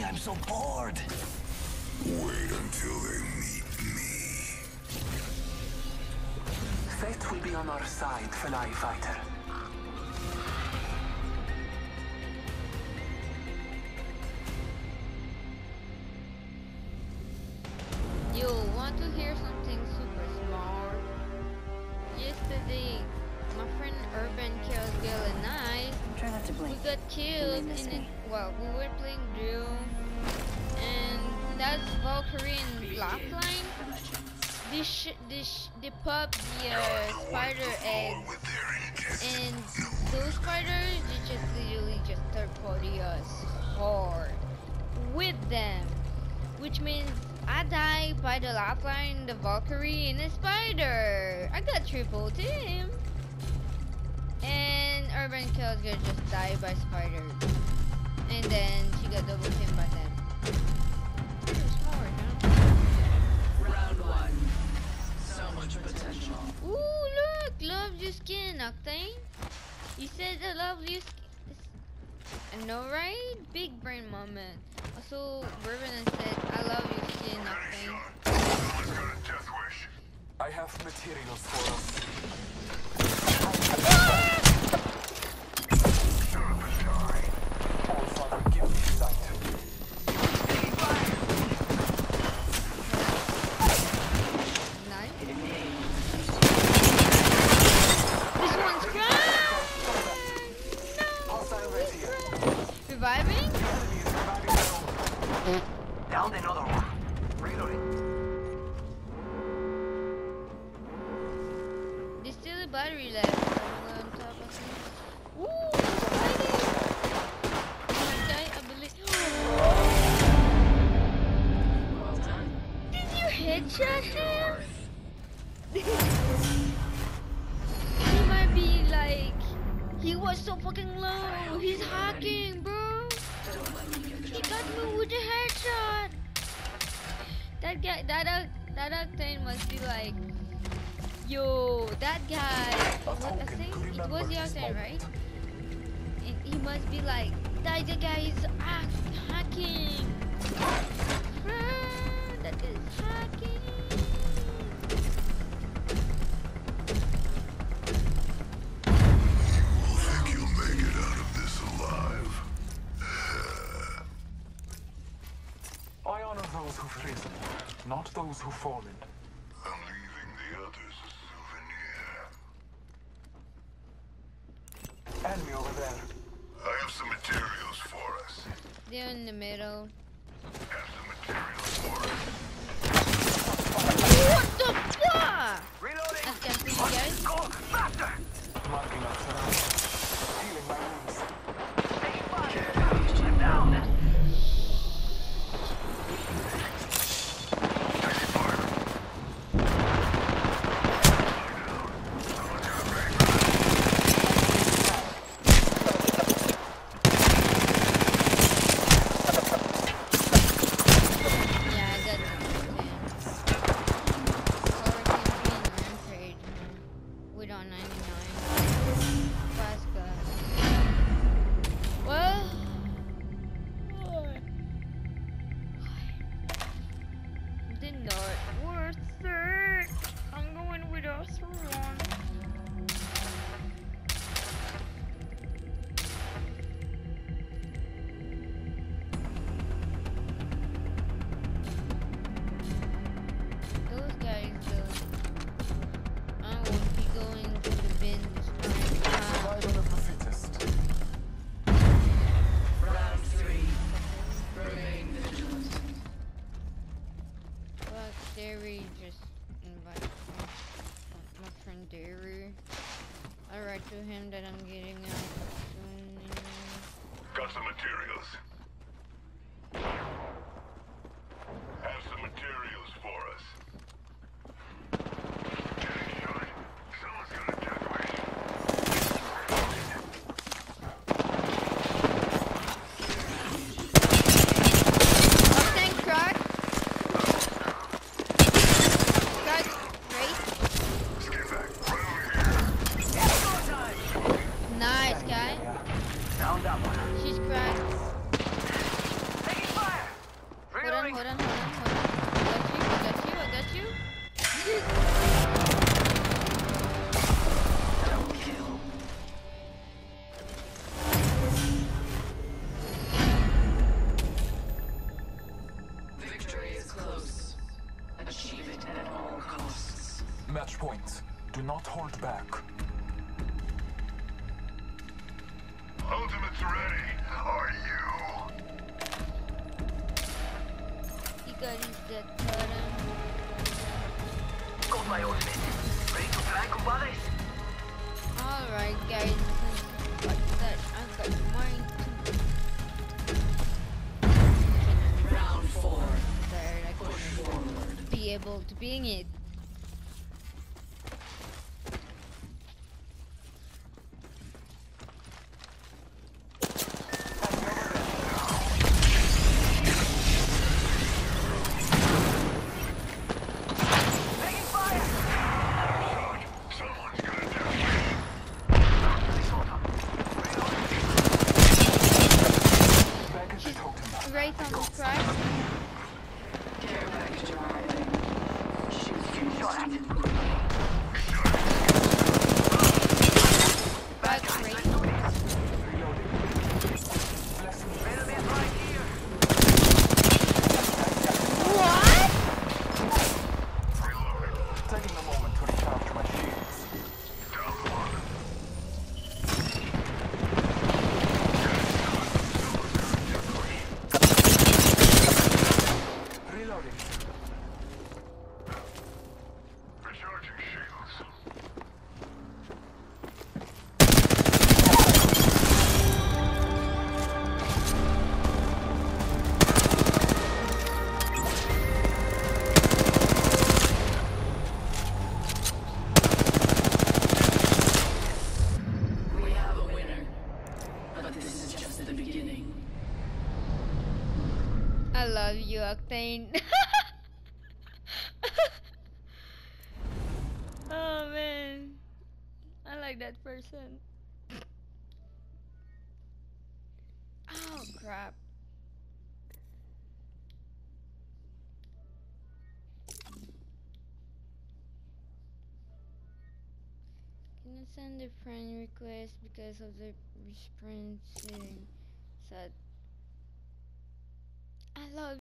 I'm so bored. Wait until they meet me. Fate will be on our side, Fly Fighter. You want to hear something super smart? Yesterday, my friend Urban, Kelsgill, and I, Try not to blink. we got killed in me? well, we were playing drill, and that's Valkyrie and Blackline. They pop the spider eggs, and those spiders, they just literally just third party us hard with them, which means I died by the lifeline, the Valkyrie, and the spider. I got triple team. And Urban Killsgirl just died by spider. And then she got double teamed by them. Pretty smart, huh? Round one. So much potential. Ooh, look! Love your skin, Octane. You said I love your skin. I know, right? Big brain moment. Also, Bourbon said, I love your skin, Octane. I have materials for us. All Father, give me sight. Nice. This one's crying! No! Reviving? Down another one. Reloading. There's still a battery left. On top of it. Ooh, fighting! Okay, I believe. Well done. Did you headshot him? He might be like, he was so fucking low. He's hacking, bro. He got me with a headshot. That guy, that Octane must be like, yo, that guy. What I think it was the Octane, right? And he must be like, that guy is hacking. Bruh, that is hacking. You think you'll make it out of this alive? I honor those who've risen, not those who've fallen. I'm leaving the others a souvenir. Enemy over there. I have some materials for us. They're in the middle. Have some materials for us. What the fuck? Reloading. I can't see you guys. Go faster. Marking our surroundings. Healing my wounds. Taking fire. I'm down. Yeah, I got we don't 99. Fast gun. Well, did not worth it. I'm going with us one. Those guys, though, I won't be going to the bin this time. Survival of the fittest. Round three. Remain vigilant. But Derry just invited my friend Derry. I write to him that I'm getting out soon. Got some materials. Have some materials for us. Getting shot. Someone's got a death wish. Octane crack. Crack, great. Get back. Right over here. Nice guy. Down that one. She's cracked. Taking fire. Reloading. hold on. I got you. Double kill. Victory is close. Achieve it at all costs. Match point. Do not hold back. Ultimate's ready. Are you? He got his death button. Got my ultimate. Ready to fly, compadres? Alright, guys. Got that. I've got mine too. Round 4. There, I Push could forward. be able to being it. Taking fire! Someone's gonna do Baggage totem. Right on the track. Care package arriving. Shoot, shot at it. Back rate. Reloading. Bless me. Enemies right here. What? Taking a moment to recharge my shields. Reloading. recharging shields. We have a winner. But this is just the beginning. I love you, Octane. Oh man, I like that person. Oh crap. Can I send a friend request because of the response setting? Sad. I love